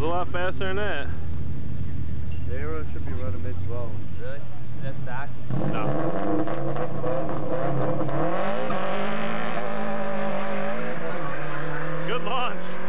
lot faster than that. The arrow should be running mid-slow. Really? Is that stock? No. Good launch.